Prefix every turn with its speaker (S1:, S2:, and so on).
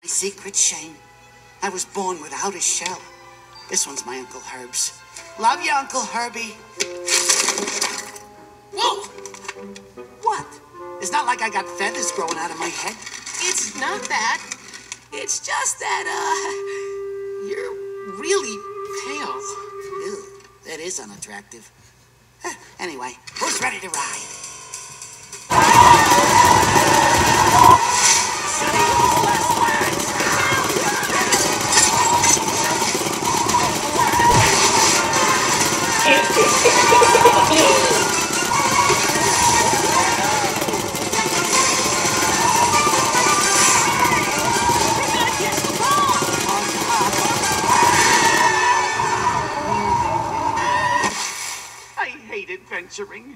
S1: Secret shame. I was born without a shell. This one's my Uncle Herb's. Love you, Uncle Herbie.
S2: Whoa!
S1: What? It's not like I got feathers growing out of my head.
S2: It's not that. It's just that, you're really pale.
S1: Ew, that is unattractive. Anyway, who's ready to ride? I hate adventuring.